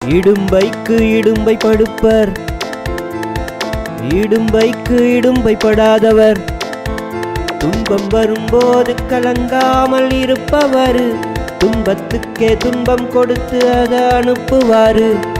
இடும்பைக்கு இடும்பை படுப்பர், இடும்பைக்கு இடும்பை படாதவர். துன்பம் வரும்போது கலங்காமல் இருப்பவர், துன்பத்துக்கே துன்பம் கொடுத்து அதை அனுப்புவாரு.